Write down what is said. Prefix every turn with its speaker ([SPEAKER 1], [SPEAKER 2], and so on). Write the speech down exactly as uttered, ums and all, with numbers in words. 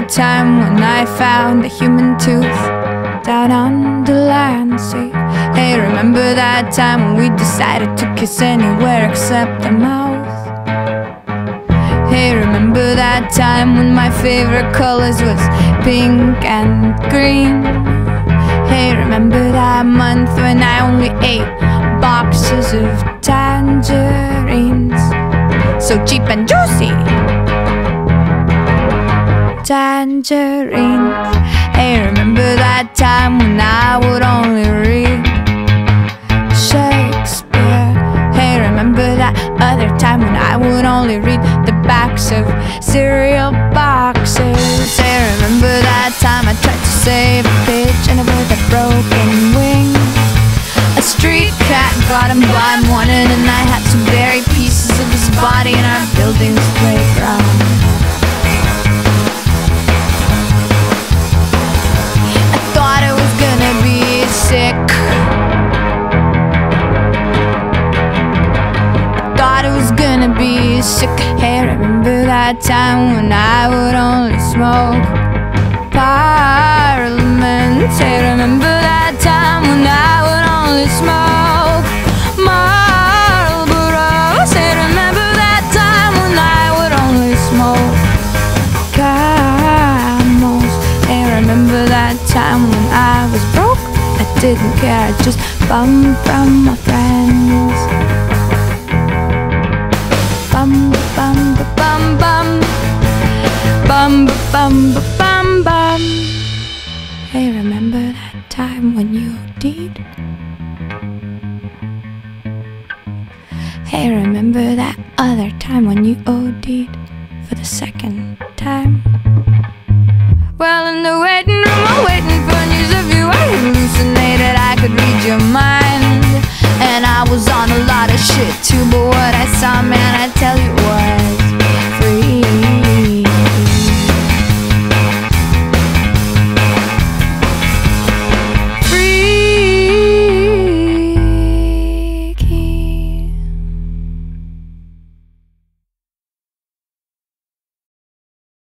[SPEAKER 1] that time when I found the human tooth down on the land sea? Hey, remember that time when we decided to kiss anywhere except the mouth? Hey, remember that time when my favorite colors was pink and green? Hey, remember that month when I only ate boxes of tangerines, so cheap and juicy tangerines. Hey, remember that time when I would only read Shakespeare? Hey, remember that other time when I would only read the backs of cereal boxes? Hey, remember that time I tried to save a pigeon with a broken wing? A street cat got him by morning, and I had to bury pieces of his body in our building's playground. I thought it was gonna be sick. I thought it was gonna be sick. Hey, remember that time when I would only smoke Parliament? Hey, remember that time when I would only smoke Marlboro? Hey, remember that time when I would only smoke Camels? Hey, remember that time when I was broke? I didn't care, I just bummed from my friends. Bum bum bum bum bum bum bum bum. Hey, remember that time when you did? Hey, remember that other time when you OD'd for the second time? Well, in the waiting room, I'm waiting for news of you. I hallucinated, I could read your mind, and I was on a lot of shit too. But what I saw, man, I